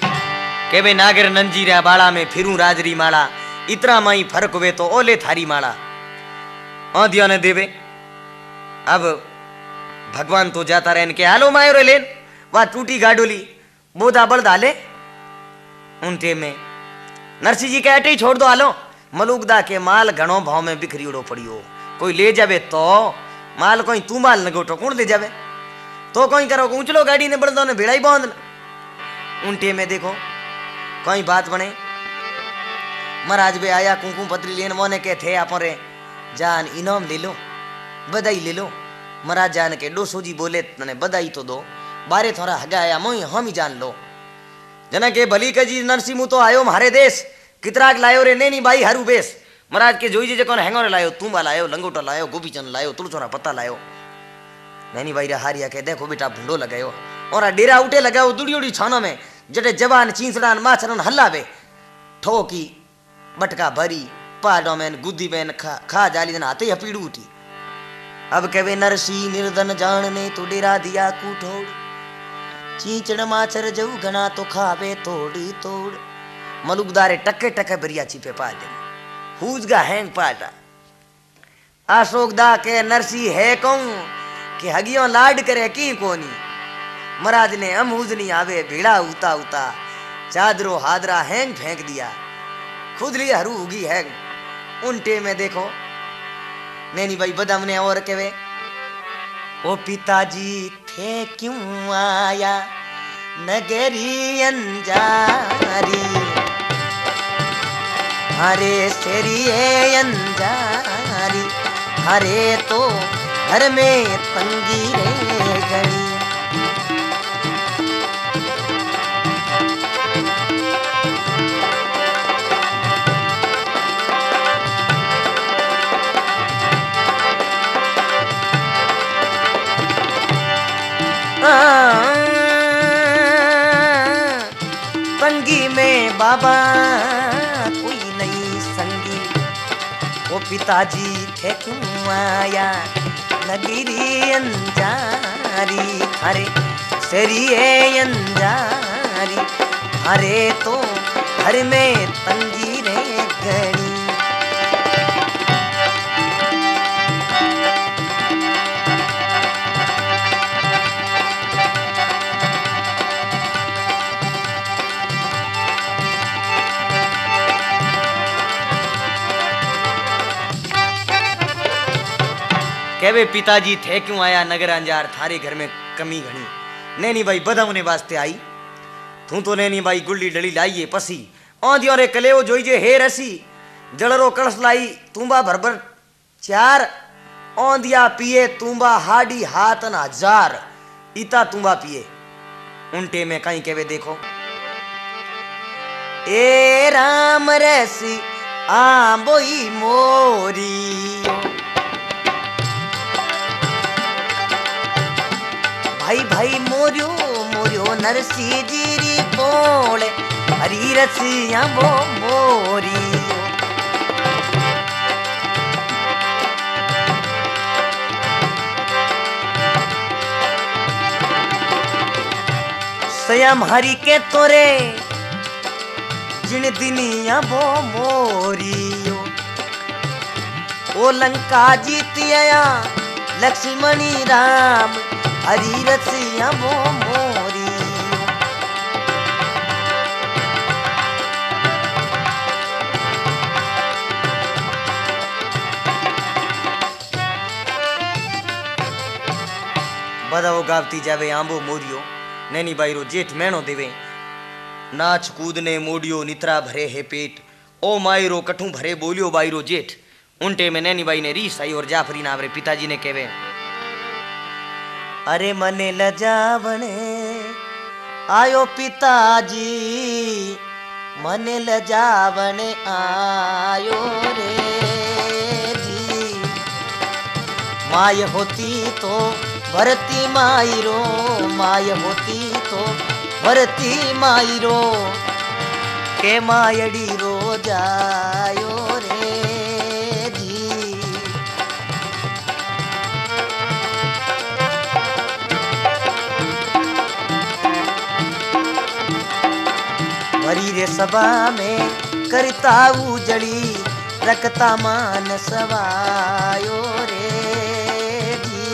S1: के वे नागर नंजी रा बाड़ा में फिरूं राजरी माला, इतना माई फर्क हुए तो ओले थारी माला। आंधिया ने देवे अब भगवान तो जाता रहन के हालो मायो लेन वह टूटी गाडोली बोधा बल्द हाले उनटे में नरसिंह जी के अटे ही छोड़ दो हालो। मलुकदा के माल घणो भाव में बिखरी उड़ो पड़ियो, कोई ले जावे तो माल कोई तू माल न गोटो कौन ले जावे, तो कोई करो ऊंचलो गाड़ी ने बड़दो ने भिड़ाई बांध उनटे में देखो कोई बात बने। महाराज बे आया कुंकुम पत्री लेन मोने के थे आप रे जान इनाम ले लो बधाई ले लो। महाराज जान के डोसो जी बोले तने बधाई तो दो, बारे थोड़ा हगा आया मोई हम ही जान लो। जना के भली के जी नरसिंह मु तो आयो मारे देश कितराक लायो रे नैनी बाई हरू बेस। महाराज के जोई जे कोन हेंगोरे लायो, तुम्बा लायो, लंगोटा लायो, गोपीचंद लायो, तुलसोरा पत्ता लायो। नैनी बाई रा हारिया के देखो बेटा भूंडो लगायो और डेरा उठे लगायो दुड़ियोड़ी छानो में जटे जवान चींसड़ान माछरन हल्लावे ठोकी बटका भरी पाडो में गुद्दी में खा जाली जन हाथे हपीड़ू उठी। अब कहे नरसी निर्धन जानने तो डेरा दिया कूठोड़, चींचड़ माछर जऊ घना तो खावे तोड़ी तोड़। मलुकदारे टके टके बरिया चिपे पाटे हुजगा हैंग पाटा। अशोक दा के नरसी है कहूं कि हगियों लाड करे की कोनी। महाराज ने अमूज नहीं आवे भीड़ा उता उता चादरो हादरा हैंग फेंक दिया, खुद ली हरू उगी हैंग। उनटे में देखो नैनी भाई बदम ने और कहे ओ पिताजी थे क्यों आया नगरी अंजारी, हरे सेरिए अंजारी, हरे तो घर में तंगी रे गई। तंगी में बाबा कोई नहीं संगी, वो पिताजी थे क्यों आया नगरी अंजारी, हरे सेरिए अंजारी, हरे तो घर में तंगी रे गड़ी। कहवे पिताजी थे क्यों आया नगर अंजार, थारे घर में कमी घनी। नैनी भाई बधाउने वास्ते आई, तू तो नैनी भाई गुल्ली डली लाइए पसी औंधियों रे कलेओ जोईजे हे रसी, जड़रो कलश लाई तुम्बा भरभर चार, औंधिया पिए तुम्बा हाडी हाथन हजार, इता तुम्बा पिए। उनटे में कहीं कहवे देखो ए राम रसी आंबोई मोरी, भाई भाई मोरियो मोरियो नरसी जीरी बोले हरी रसिया वो मोरी। स्वयं हरि के तोरे जिन दिनिया वो मोरियो, ओ लंका जीतिया लक्ष्मणी राम हरी रसिया वो मोरी। बदाओ गावती जावे आंबो मोरियो, नैनी बाई रो जेठ मैणो देवे, नाच कूदने मोडियो नित्रा भरे है पेट, ओ माई रो कठू भरे बोलियो बाई रो जेठ। उनटे में नैनी बाई ने रीस आई और जाफरी नावरे पिताजी ने कहवे अरे मने लजावणे आयो पिताजी, मने लजावणे आयो रे जी, माय होती तो भरती मायरो, माय होती तो भरती मायरो, के मायड़ी रो जायो रे जी। भरी
S2: रे सभा में करता उजड़ी रखता मान सवायो रे जी।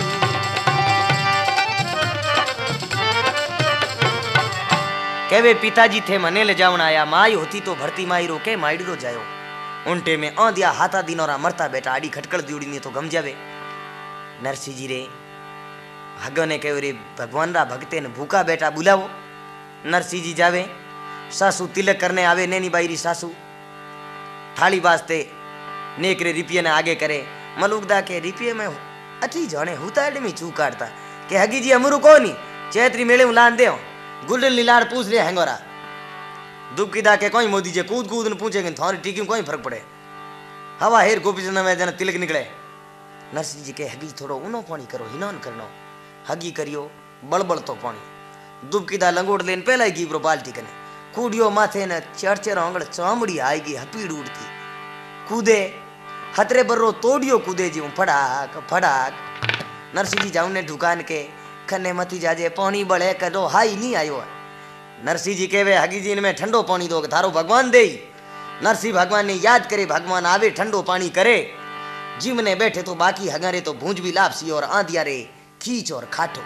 S1: केवे पिताजी थे मने ले जावन आया, माई होती तो भरती माई रोके माइडी रो जायो। उनटे में औंधिया हाथा दिनोरा मरता बेटा आड़ी खटकड़ दियोड़ी ने तो गम जावे। नरसिंह जी रे हगो ने कहो रे भगवान रा भगते ने भूखा बेटा बुलावो। नरसिंह जी जावे, सासू तिलक करने आवे, नैनी बाई री सासू थाली वास्ते नेकरे रिपिये ने आगे करे। मलुकदा के रिपिये में अठी जाने हुता में चू काटता के हगी जी अमरू को नहीं चैत्री मेले लान दे गुल्डन लीलार पूछ रहे हैंगोरा दुबकीदा के कोई मोदी जे कूद कूद ने पूछे थारी टीकी कोई फर्क पड़े। हवा हेर गोपीचंद में जना तिलक निकले। नरसिंह जी के हगी थोड़ो ऊनो पानी करो हिनान करनो हगी करियो बड़बड़ तो पानी। दुबकीदा लंगोड़ लेन पहला ही ब्रो बाल्टी कने कूडियो माथे ने चरचर आंगड़ चामड़ी आएगी हपीड़ उड़ती कूदे हतरे बर्रो तोड़ियो कूदे जी फड़ाक फड़ाक। नरसिंह जी जाऊं ने दुकान के खने मती जाजे पानी बड़े करो हाई नहीं आयो। नरसिंह जी कहवे हगी जी में ठंडो पानी दो थारो भगवान दे। नरसिंह भगवान ने याद करे भगवान आवे ठंडो पानी करे जिम ने बैठे तो बाकी हगारे तो भूंज भी लापसी और आंधिया रे खींच और खाटो।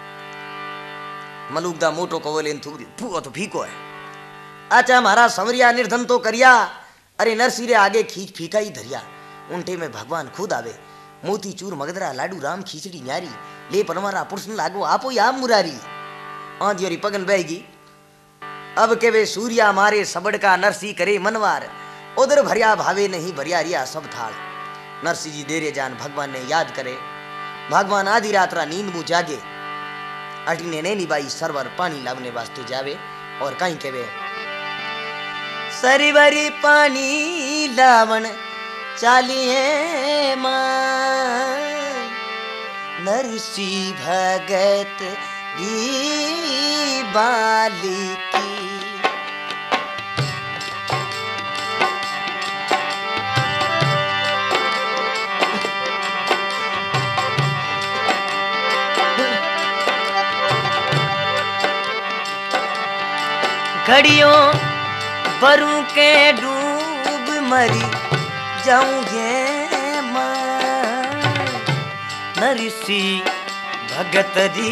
S1: मलुकदा मोटो कवलेन थूक फूको तो फीको है। अच्छा महाराज समरिया निर्धन तो करिया। अरे नरसिंह रे आगे खींच फीका ही धरिया। उनटे में भगवान खुद आवे मोती चूर मगदरा लाडू राम खींचड़ी न्यारी ले पनवारा पुरुष लागो आपो या मुरारी। आंधियोरी पगन बहेगी अब के वे सूर्या मारे सबड़ का नरसिंह करे मनवार उधर भरिया भावे नहीं भरिया रिया सब थाल। नरसिंह जी देरे जान भगवान ने याद करे। भगवान आधी रात रा नींद मुँह जागे अटीने नैनी बाई सरवर पानी लावने वास्ते जावे और कहीं केवे सरिवरी पानी लावन चालिए मां नरसिंह भगत री बाली की। घड़ियों बरू के डूब मरी जाऊंगे मां नरसिंह भगत री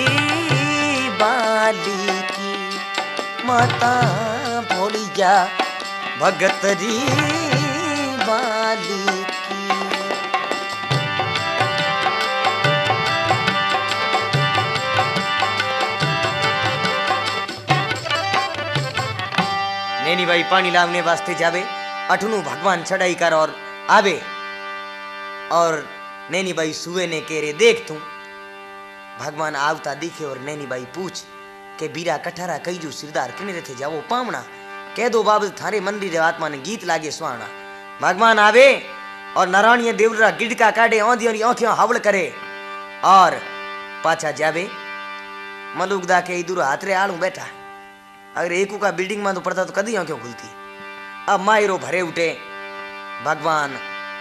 S1: बाली की माता भोली जा भगत री बाली की। नैनी बाई पानी लावने वास्ते जावे अठनू भगवान चढ़ाई कर और आवे और नैनी बाई सुए ने केरे देख तू भगवान आवता दिखे और नैनी बाई पूछ के बीरा कठारा कई जो सिरदार किने थे जावो पावना कह दो बाबू थारे मंदिर रे आत्मा ने गीत लागे सुहाना। भगवान आवे और नारायणीय देवरा गिड़का काढ़े औंधी और आंखें हवल करे और पाछा जावे। मलुकदा के इधर हाथ रे आलू बैठा अगर एकू का बिल्डिंग में तो पड़ता तो कदी आंखें खुलती। अब मायरो भरे उठे भगवान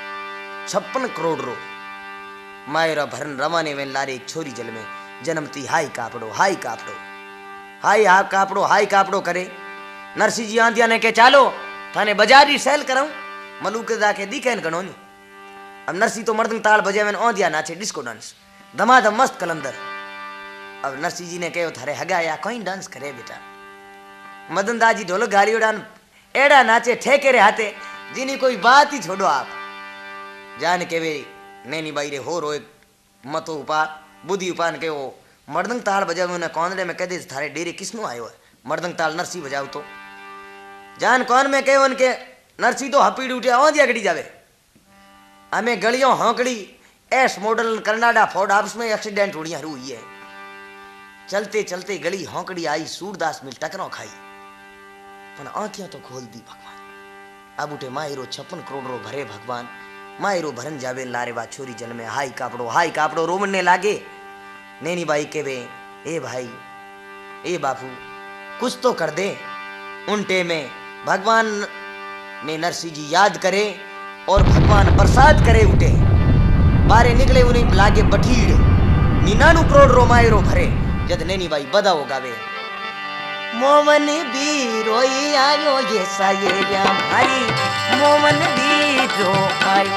S1: 56 करोड़ रो मायरा भरन रवाने में लारे एक छोरी जल में जन्मती हाई कापड़ो हाई कापड़ो हाई हाथ कापड़ो हाई कापड़ो करे। नरसिंह जी आंधिया ने के चालो थाने बाजारी सेल कराऊं मलूक जाके दिखे गणोनी। अब नरसिंह तो मर्दंग ताल बजे में औंधिया नाचे डिस्को डांस धमाधम मस्त कलंदर। अब नरसिंह जी ने कहो थारे हगाया कोई डांस करे बेटा। मदन दाजी ढोलक गालियो डान एड़ा नाचे ठेके रे हाथे जिनी कोई बात ही छोड़ो आप जान के वे नैनी बाई रे हो रो एक मतो उपा बुद्धि उपान के वो मर्दंग ताल बजावे उन्हें कौन में कह दे थारे डेरे किसनो आयो है मर्दंग ताल नरसिंह बजाओ तो जान कौन में कहे उनके नरसिंह तो हपीड़ उठे औंधिया गड़ी जावे। हमें गलियों हौकड़ी S model Canada Ford house में एक्सीडेंट हुई है। चलते चलते गली हौकड़ी आई सूरदास मिल टकरो खाई पर आंखियां तो खोल दी भगवान। अब उठे मायरो 56 करोड़ रो भरे भगवान मायरो भरन जावे लारे बा छोरी जल में हाई कापड़ो रोमने लागे। नैनी बाई के वे ए भाई ए बापू कुछ तो कर दे। उनटे में भगवान ने नरसिंह जी याद करे और भगवान प्रसाद करे उठे बारे निकले उन्हें लागे बठीड़ 99 करोड़ रो मायरो भरे जद नैनी बाई बदा हो गावे
S2: मोमन भी रोई आयो ये सहेलिया भाई मोमन भी रो आयो।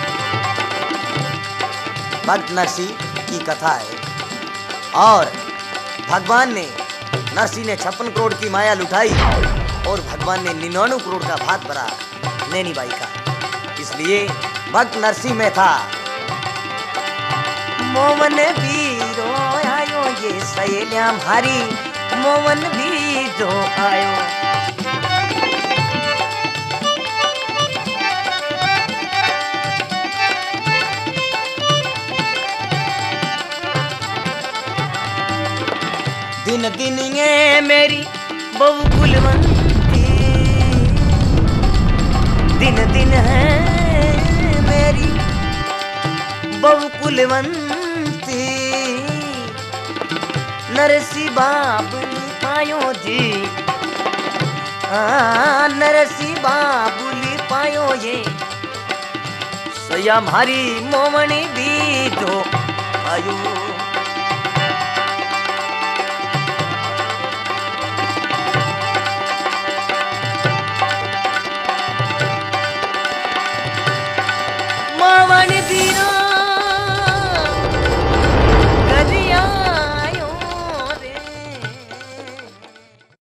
S2: भक्त नरसिंह की कथा है और भगवान ने नरसिंह ने 56 करोड़ की माया लुटाई और भगवान ने 99 करोड़ का भात भरा नैनी बाई का, इसलिए भक्त नरसिंह में था। मोमन भी रो आयो ये सहेलिया भारी मोमन भी रो आयो। दिन दिन ये मेरी बहू कुलवंती, दिन दिन है मेरी बहू कुलवंती, नरसी बाबुली पायो जी नरसी बाबुली पायो ये सया मारी मोमनी भी जो आयो।